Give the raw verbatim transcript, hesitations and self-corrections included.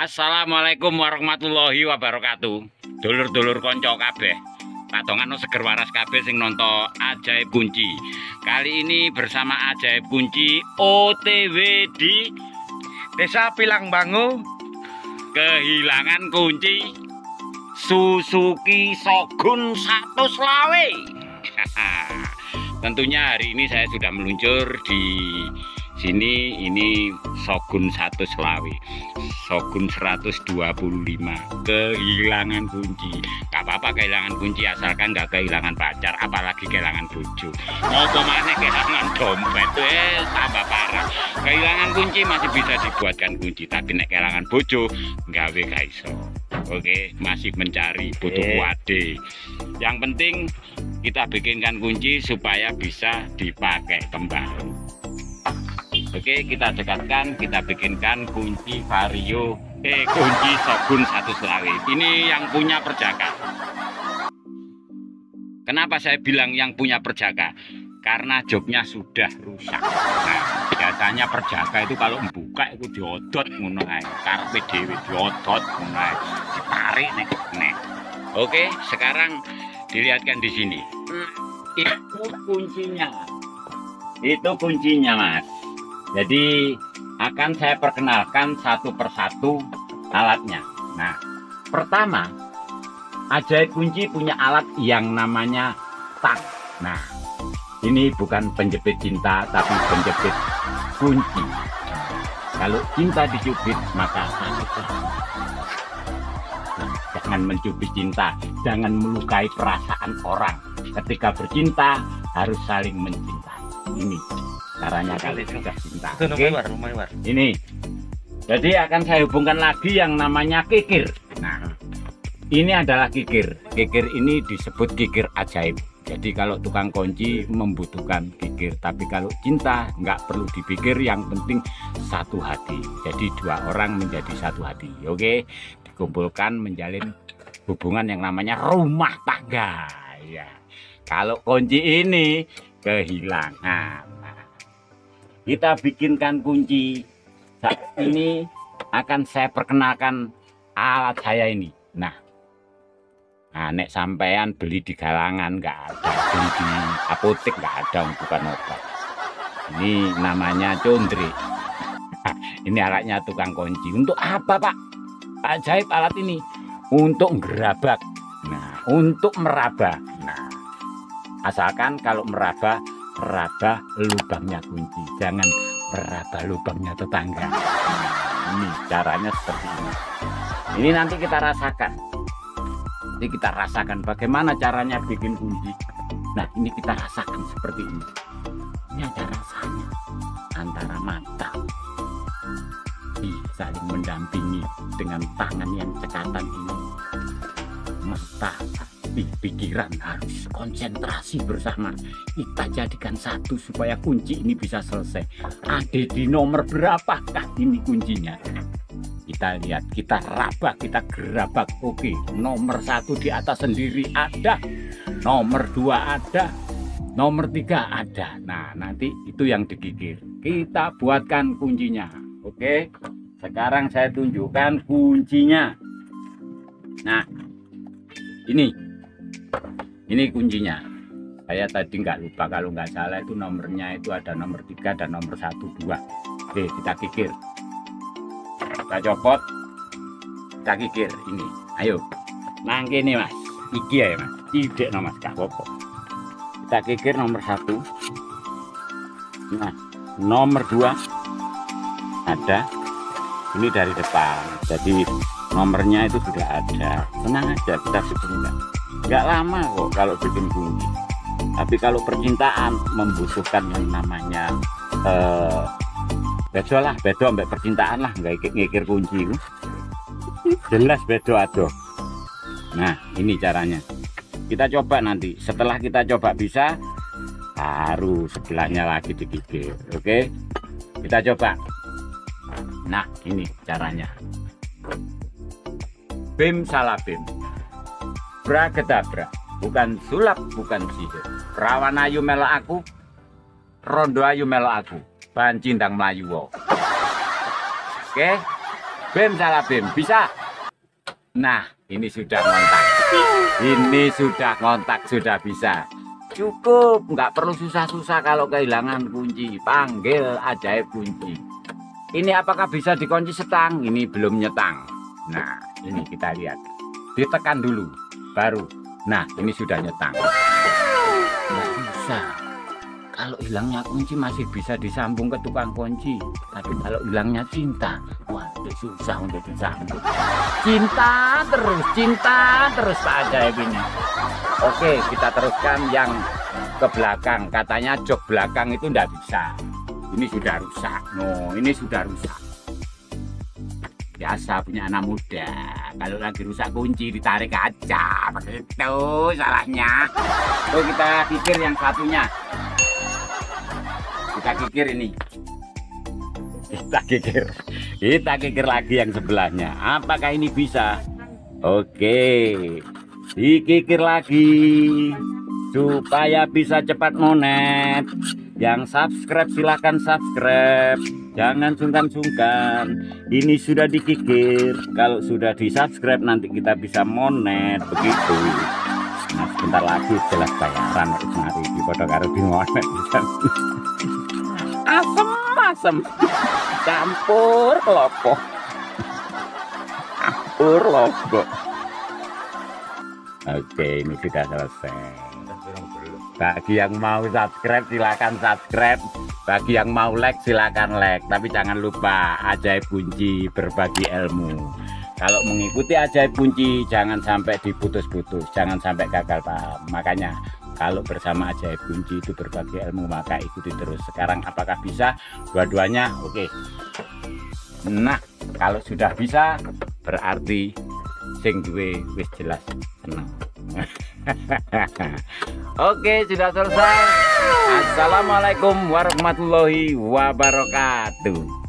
Assalamualaikum warahmatullahi wabarakatuh. Dulur-dulur konco kabeh. Patongan seger waras kabeh sing nonton Ajaib Kunci. Kali ini bersama Ajaib Kunci O T W di Desa Pilangbangu, kehilangan kunci Suzuki Shogun seratus selawe. Tentunya hari ini saya sudah meluncur di sini. Ini Shogun seratus selawe, Shogun seratus dua puluh lima, kehilangan kunci. Gak apa-apa kehilangan kunci asalkan gak kehilangan pacar, apalagi kehilangan bojo. Apa maneh kehilangan dompet, eh tambah parah. Kehilangan kunci masih bisa dibuatkan kunci, tapi nek kehilangan bojo gawe gak iso. Oke, masih mencari, butuh Eh. wade. Yang penting kita bikinkan kunci supaya bisa dipakai kembali. Oke, kita dekatkan, kita bikinkan kunci vario, eh kunci Shogun satu selawe. Ini yang punya perjaka. Kenapa saya bilang yang punya perjaka? Karena joknya sudah rusak. Nah, biasanya perjaka itu kalau membuka itu diodot ngono ae. Karepe dhewe diodot ngono ae. Ditarik nek nek. Oke, sekarang dilihatkan di sini. Itu kuncinya. Itu kuncinya, Mas. Jadi akan saya perkenalkan satu persatu alatnya. Nah, pertama, Ajaib Kunci punya alat yang namanya tak. Nah, ini bukan penjepit cinta, tapi penjepit kunci. Kalau cinta dicubit, maka sakitlah. Nah, jangan mencubit cinta, jangan melukai perasaan orang. Ketika bercinta harus saling mencintai. Ini caranya kalau sudah cinta. Oke? Ini. Jadi akan saya hubungkan lagi yang namanya kikir. Nah, ini adalah kikir. Kikir ini disebut kikir ajaib. Jadi kalau tukang kunci membutuhkan kikir, tapi kalau cinta nggak perlu dipikir, yang penting satu hati. Jadi dua orang menjadi satu hati. Oke, dikumpulkan menjalin hubungan yang namanya rumah tangga. Ya. Kalau kunci ini kehilangan, nah, kita bikinkan kunci. Saat ini akan saya perkenalkan alat saya ini. Nah, nah nek sampean beli di galangan nggak ada, beli di apotek nggak ada, bukan obat. Ini namanya condre. Ini alatnya tukang kunci. Untuk apa, Pak? Ajaib alat ini untuk gerabak. Nah, untuk meraba. Nah, asalkan kalau meraba, meraba lubangnya kunci, jangan meraba lubangnya tetangga. Nah, ini caranya seperti ini. Ini nanti kita rasakan. Nanti kita rasakan bagaimana caranya bikin kunci. Nah, ini kita rasakan seperti ini. Ini ada rasanya antara mata. Ih, saling mendampingi dengan tangan yang cekatan ini. Mata, hati, pikiran harus konsentrasi bersama. Kita jadikan satu supaya kunci ini bisa selesai. Ada di nomor berapakah ini kuncinya? Kita lihat, kita raba, kita gerabak. Oke, nomor satu di atas sendiri ada, nomor dua ada, nomor tiga ada. Nah, nanti itu yang dikikir. Kita buatkan kuncinya. Oke, sekarang saya tunjukkan kuncinya. Nah, ini, ini kuncinya. Saya tadi nggak lupa, kalau nggak salah itu nomornya itu ada nomor tiga dan nomor satu, dua. Oke, kita kikir. Kita copot, kita kikir ini. Ayo, nangke nih Mas. Iki ya Mas. Tidak no Mas, gak apa-apa. Kita kikir nomor satu. Nah, nomor dua ada. Ini dari depan. Jadi nomornya itu sudah ada. Tenang aja, kita bikin nggak lama kok kalau bikin kunci. Tapi kalau percintaan membutuhkan yang namanya eh, bedo lah, bedo sampai percintaan lah, nggak ngikir kunci. Jelas bedo aduh. Nah, ini caranya. Kita coba nanti. Setelah kita coba bisa, baru sebelahnya lagi dikikir. Oke, kita coba. Nah, ini caranya. Bim salabim, bragedabra, bukan sulap, bukan sihir. Perawan ayu melok aku, rondo ayu melok aku, bahan cindang melayu. Oke, Bim salah Bim, bisa. Nah, ini sudah ngontak. Ini sudah ngontak, sudah bisa. Cukup, nggak perlu susah-susah kalau kehilangan kunci. Panggil ajaib kunci. Ini apakah bisa dikunci setang? Ini belum nyetang. Nah, ini kita lihat. Ditekan dulu, baru. Nah, ini sudah nyetang. Nggak bisa. Kalau hilangnya kunci masih bisa disambung ke tukang kunci. Tapi kalau hilangnya cinta, wah itu susah untuk disambung. Cinta terus, cinta terus Pak Ajaib ini. Oke, kita teruskan yang ke belakang. Katanya jok belakang itu nggak bisa. Ini sudah rusak. No, ini sudah rusak. Biasa punya anak muda. Kalau lagi rusak kunci ditarik aja. Begitu salahnya. Tuh kita pikir yang satunya. Kita kikir ini. Kita kikir. Kita kikir lagi yang sebelahnya. Apakah ini bisa? Oke. Dikikir lagi. Supaya bisa cepat monet. Yang subscribe silahkan subscribe. Jangan sungkan-sungkan. Ini sudah dikikir. Kalau sudah di subscribe nanti kita bisa monet. Begitu. Nah sebentar lagi jelas bayaran. Mari di foto karo di monet. Asem-asem campur lopo campur lopo. Oke, ini sudah selesai. Bagi yang mau subscribe silakan subscribe, bagi yang mau like silakan like, tapi jangan lupa ajaib kunci berbagi ilmu. Kalau mengikuti ajaib kunci jangan sampai diputus-putus, jangan sampai gagal paham. Makanya kalau bersama ajaib kunci itu berbagi ilmu, maka ikuti terus. Sekarang apakah bisa dua-duanya? Oke. Nah, kalau sudah bisa berarti sing duwe wis jelas seneng. Oke, sudah selesai. Assalamualaikum warahmatullahi wabarakatuh.